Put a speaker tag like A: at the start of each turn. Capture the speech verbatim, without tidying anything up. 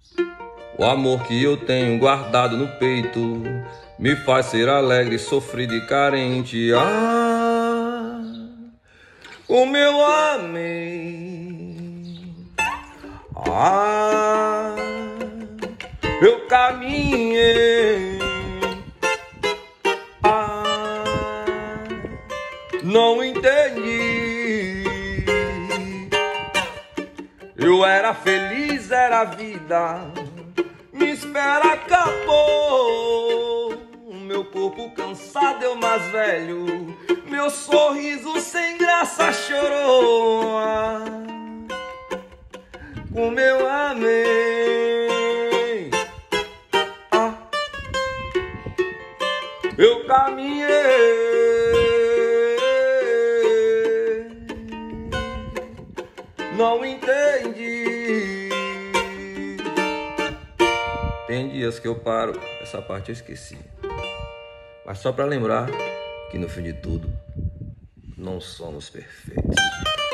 A: O amor que eu tenho guardado no peito me faz ser alegre, sofrido e carente. Ah, como eu amei. Ah, eu caminhei. Ah, não entendi. Eu era feliz, era a vida. Me espera, acabou. Meu corpo cansado, eu mais velho. Meu sorriso sem graça chorou. Ah, como eu amei. Ah, eu caminhei. Não entendi. Tem dias que eu paro, essa parte eu esqueci. Mas só pra lembrar que no fim de tudo, não somos perfeitos.